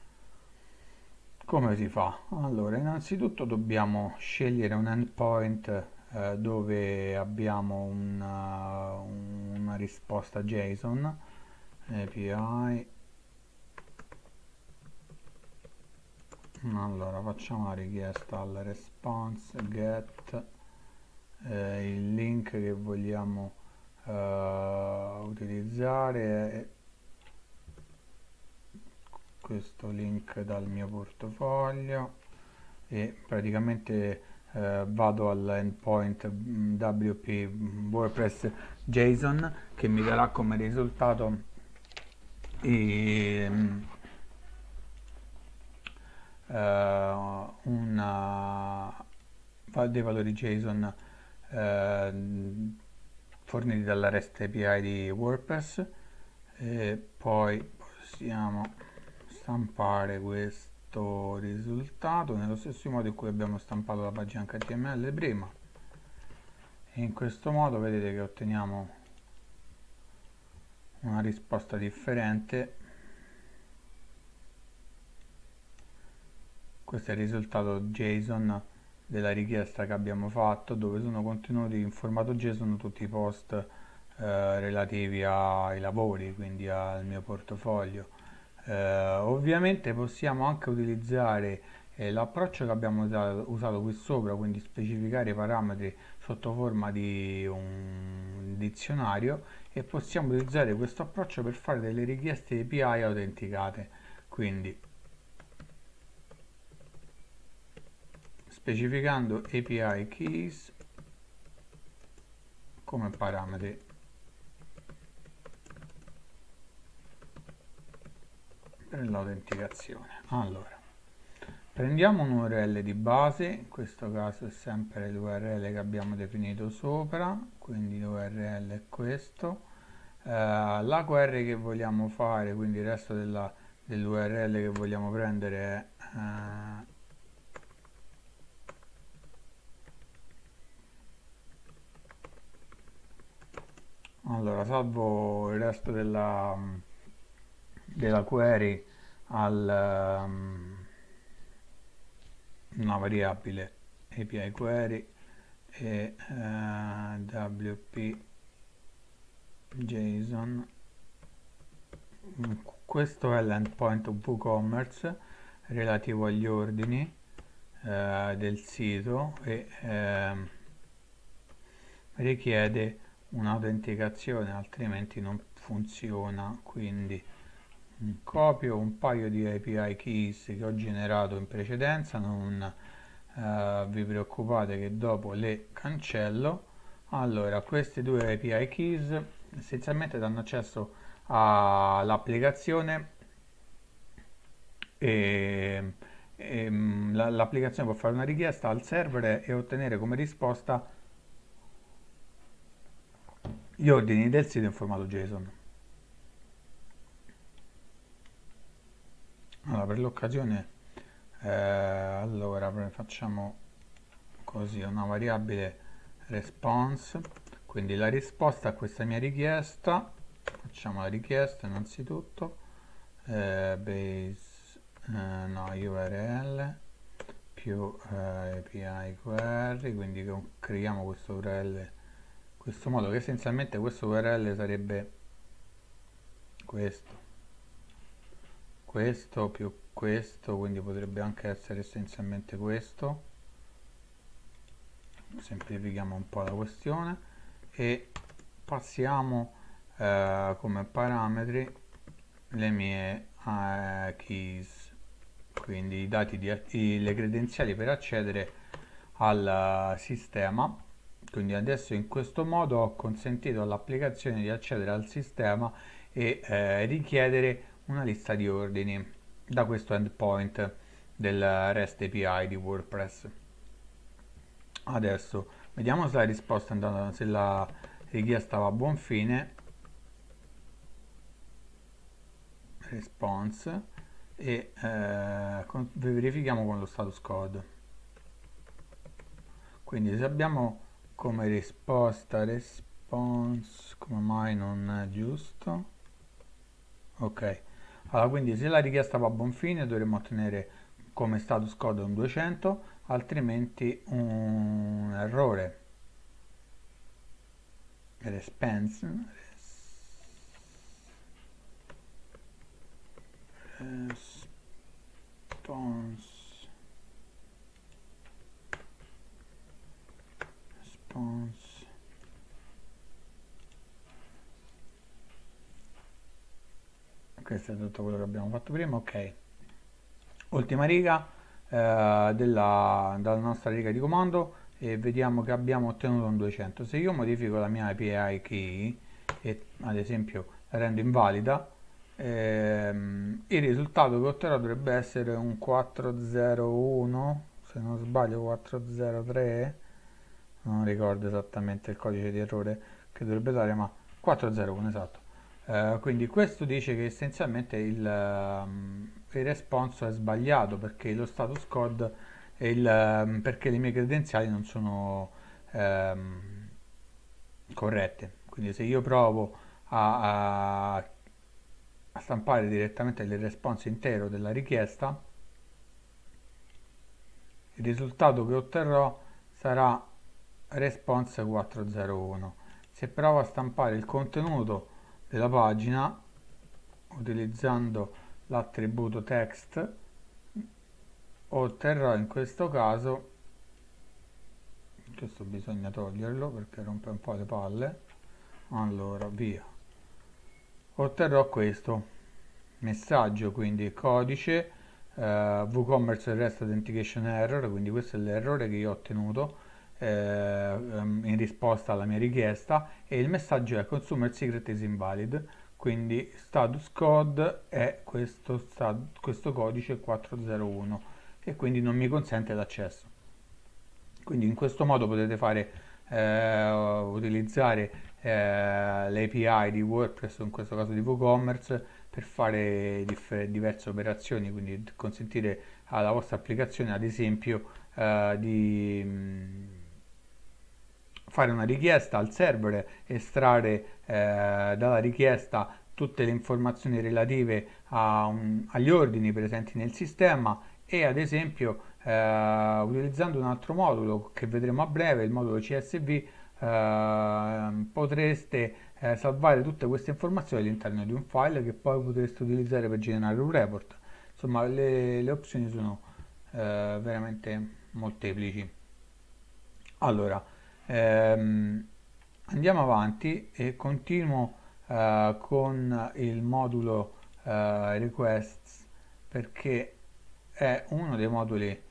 come si fa? Allora, innanzitutto dobbiamo scegliere un endpoint dove abbiamo una risposta JSON, API. Allora, facciamo la richiesta al response get, il link che vogliamo utilizzare è questo link dal mio portfolio, e praticamente vado all'endpoint WP WordPress JSON che mi darà come risultato dei valori JSON forniti dalla REST API di WordPress, e poi possiamo stampare questo risultato nello stesso modo in cui abbiamo stampato la pagina HTML prima, e in questo modo vedete che otteniamo una risposta differente. Questo è il risultato JSON della richiesta che abbiamo fatto, dove sono contenuti in formato JSON tutti i post relativi ai lavori, quindi al mio portfolio. Ovviamente possiamo anche utilizzare l'approccio che abbiamo usato qui sopra, quindi specificare i parametri sotto forma di un dizionario, e possiamo utilizzare questo approccio per fare delle richieste API autenticate, quindi specificando API keys come parametri per l'autenticazione. Allora, Prendiamo un URL di base, in questo caso è sempre l'URL che abbiamo definito sopra, quindi l'URL è questo. La query che vogliamo fare, quindi il resto dell'URL che vogliamo prendere è allora salvo il resto della query al una variabile API query e WP JSON. Questo è l'endpoint WooCommerce relativo agli ordini del sito e richiede un'autenticazione, altrimenti non funziona. Quindi copio un paio di API keys che ho generato in precedenza, non vi preoccupate che dopo le cancello. Allora, queste due API keys essenzialmente danno accesso all'applicazione e, l'applicazione può fare una richiesta al server e ottenere come risposta gli ordini del sito in formato JSON. Allora, per l'occasione allora facciamo così una variabile response, quindi la risposta a questa mia richiesta. Facciamo la richiesta innanzitutto base no, URL più API query, quindi creiamo questo URL in questo modo, che essenzialmente questo URL sarebbe questo più questo, quindi potrebbe anche essere essenzialmente questo. Semplifichiamo un po' la questione e passiamo come parametri le mie keys, quindi i dati le credenziali per accedere al sistema. Quindi adesso in questo modo ho consentito all'applicazione di accedere al sistema e richiedere una lista di ordini da questo endpoint del REST API di WordPress. Adesso vediamo se la risposta è andata, se la richiesta va a buon fine. Response e verifichiamo con lo status code. Quindi se abbiamo come risposta response, come mai non è giusto? Ok, allora quindi se la richiesta va a buon fine dovremo ottenere come status code un 200, altrimenti un errore. Response questo è tutto quello che abbiamo fatto prima. Ok, ultima riga dalla nostra riga di comando e vediamo che abbiamo ottenuto un 200. Se io modifico la mia API key e ad esempio la rendo invalida, il risultato che otterrò dovrebbe essere un 401, se non sbaglio 403, non ricordo esattamente il codice di errore che dovrebbe dare, ma 401 esatto. Quindi questo dice che essenzialmente il response è sbagliato perché lo status code perché le mie credenziali non sono corrette. Quindi se io provo a stampare direttamente il response intero della richiesta, il risultato che otterrò sarà response 401. Se provo a stampare il contenuto della pagina utilizzando l'attributo text, otterrò in questo caso, questo bisogna toglierlo perché rompe un po' le palle, allora via, otterrò questo messaggio, quindi codice WooCommerce REST Authentication Error, quindi questo è l'errore che io ho ottenuto in risposta alla mia richiesta, e il messaggio è Consumer Secret is invalid, quindi status code è questo codice 401. e quindi non mi consente l'accesso. Quindi in questo modo potete utilizzare l'API di WordPress, o in questo caso di WooCommerce, per fare diverse operazioni, quindi consentire alla vostra applicazione, ad esempio, di fare una richiesta al server, estrarre dalla richiesta tutte le informazioni relative agli ordini presenti nel sistema e ad esempio utilizzando un altro modulo che vedremo a breve, il modulo CSV, potreste salvare tutte queste informazioni all'interno di un file che poi potreste utilizzare per generare un report. Insomma, le opzioni sono veramente molteplici. Allora, andiamo avanti e continuo con il modulo requests, perché è uno dei moduli,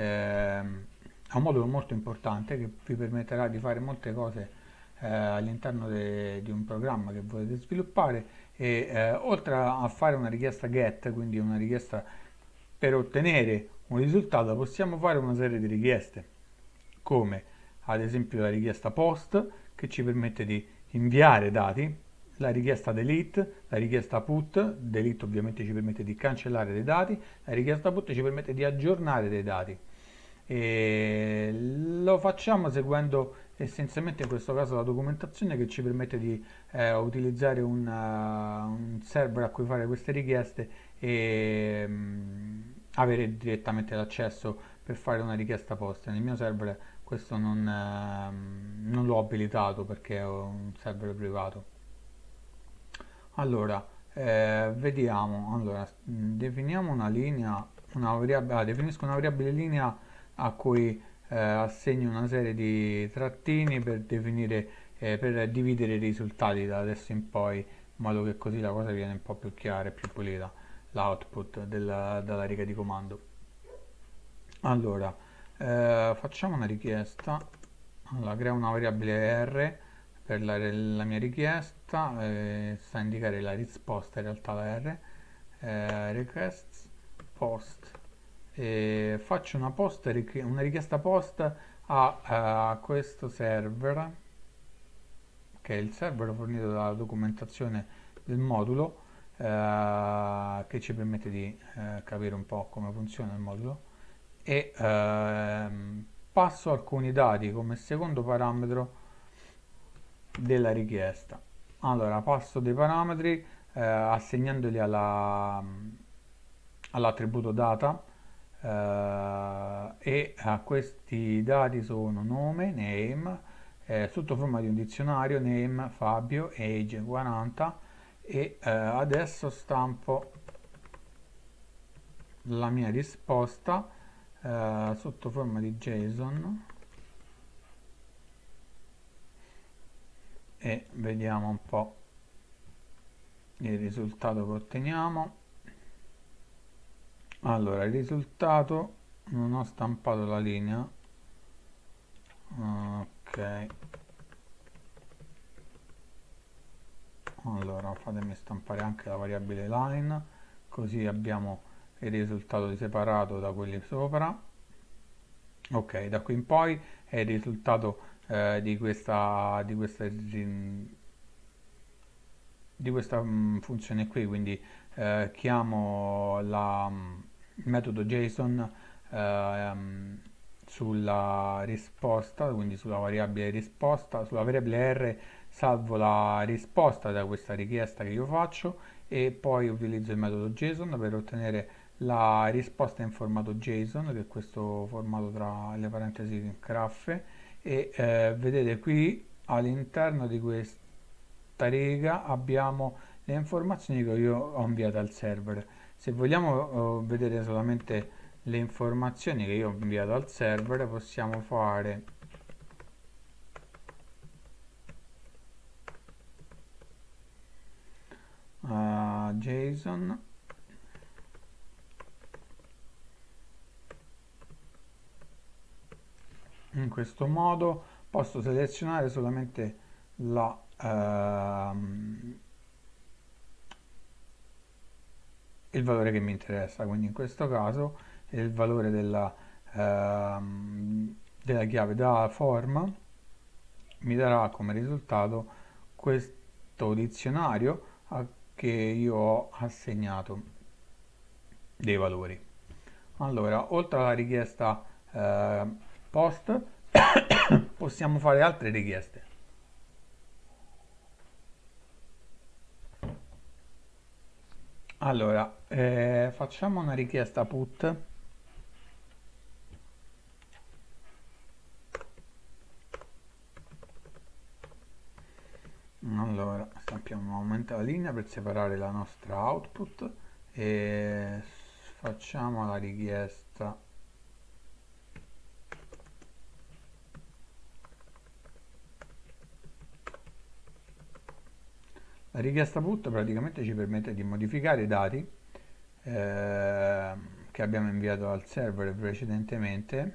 è un modulo molto importante che vi permetterà di fare molte cose all'interno di un programma che volete sviluppare e oltre a fare una richiesta GET, quindi una richiesta per ottenere un risultato, possiamo fare una serie di richieste, come ad esempio la richiesta POST, che ci permette di inviare dati, la richiesta delete, la richiesta put, delete ovviamente ci permette di cancellare dei dati, la richiesta put ci permette di aggiornare dei dati. E lo facciamo seguendo essenzialmente in questo caso la documentazione che ci permette di utilizzare un server a cui fare queste richieste e avere direttamente l'accesso per fare una richiesta posta. Nel mio server questo non l'ho abilitato perché è un server privato. Allora, vediamo. Allora, definiamo una linea, una variabile, definisco una variabile linea a cui assegno una serie di trattini per definire, per dividere i risultati da adesso in poi, in modo che così la cosa viene un po' più chiara e più pulita, l'output dalla riga di comando. Allora, facciamo una richiesta. Allora, creo una variabile R per la mia richiesta, sta a indicare la risposta, in realtà la R, requests post. Faccio una richiesta post a questo server, che è il server fornito dalla documentazione del modulo, che ci permette di capire un po' come funziona il modulo e passo alcuni dati come secondo parametro della richiesta. Allora, passo dei parametri assegnandoli all'attributo data e a questi dati sono nome, name, sotto forma di un dizionario, name, Fabio, age 40 e adesso stampo la mia risposta sotto forma di JSON e vediamo un po' il risultato che otteniamo. Allora, il risultato, non ho stampato la linea, ok, allora fatemi stampare anche la variabile line, così abbiamo il risultato separato da quelli sopra. Ok, da qui in poi è il risultato di questa funzione qui, quindi chiamo il metodo JSON sulla risposta, quindi sulla variabile risposta, sulla variabile R salvo la risposta da questa richiesta che io faccio e poi utilizzo il metodo JSON per ottenere la risposta in formato JSON, che è questo formato tra le parentesi graffe, e vedete qui all'interno di questa riga abbiamo le informazioni che io ho inviato al server. Se vogliamo vedere solamente le informazioni che io ho inviato al server, possiamo fare JSON in questo modo. Posso selezionare solamente il valore che mi interessa, quindi in questo caso il valore della chiave da form, mi darà come risultato questo dizionario che io ho assegnato dei valori. Allora, oltre alla richiesta post, possiamo fare altre richieste. Allora, facciamo una richiesta put. Allora, stampiamo nuovamente la linea per separare la nostra output e facciamo la richiesta put praticamente ci permette di modificare i dati che abbiamo inviato al server precedentemente,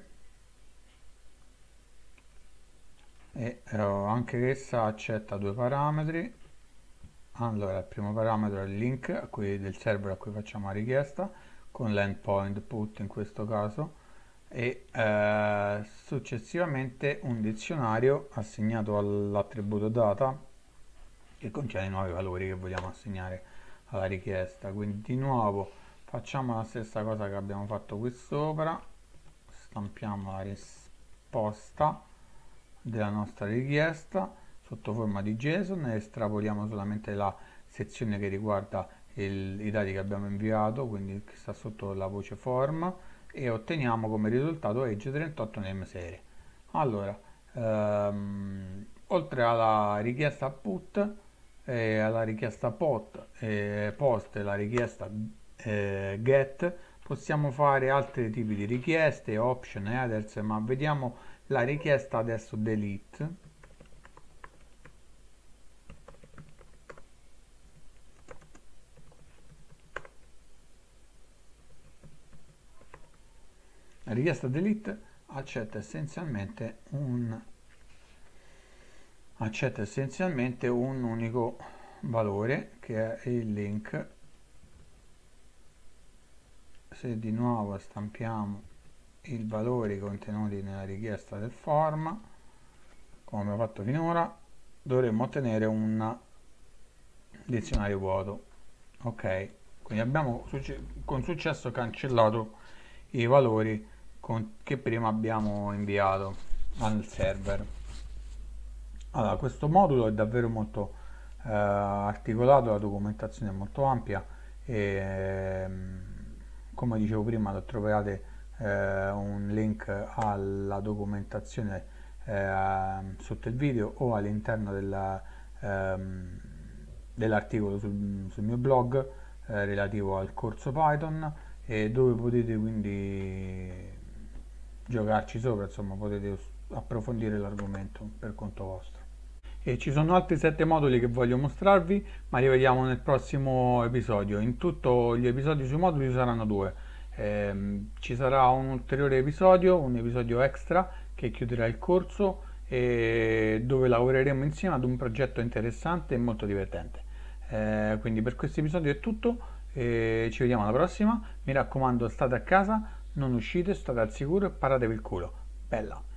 e anche essa accetta due parametri. Allora, il primo parametro è il link del server a cui facciamo la richiesta, con l'endpoint put in questo caso, e successivamente un dizionario assegnato all'attributo data che contiene i nuovi valori che vogliamo assegnare alla richiesta. Quindi di nuovo facciamo la stessa cosa che abbiamo fatto qui sopra, stampiamo la risposta della nostra richiesta sotto forma di JSON e estrapoliamo solamente la sezione che riguarda i dati che abbiamo inviato, quindi che sta sotto la voce form, e otteniamo come risultato age 38 name serie. Allora, oltre alla richiesta put, alla richiesta post e la richiesta get, possiamo fare altri tipi di richieste, option e others, ma vediamo la richiesta adesso delete. La richiesta delete accetta essenzialmente un unico valore, che è il link. Se di nuovo stampiamo i valori contenuti nella richiesta del form, come abbiamo fatto finora, dovremmo ottenere un dizionario vuoto. Ok, quindi abbiamo con successo cancellato i valori che prima abbiamo inviato al server. Allora, questo modulo è davvero molto articolato, la documentazione è molto ampia e come dicevo prima troverete un link alla documentazione sotto il video o all'interno dell'articolo sul mio blog relativo al corso Python, e dove potete quindi giocarci sopra, insomma potete approfondire l'argomento per conto vostro. E ci sono altri 7 moduli che voglio mostrarvi, ma li vediamo nel prossimo episodio. In tutto gli episodi sui moduli saranno 2. Ci sarà un ulteriore episodio, un episodio extra che chiuderà il corso e dove lavoreremo insieme ad un progetto interessante e molto divertente. Quindi per questo episodio è tutto. Ci vediamo alla prossima. Mi raccomando, state a casa, non uscite, state al sicuro e paratevi il culo. Bella!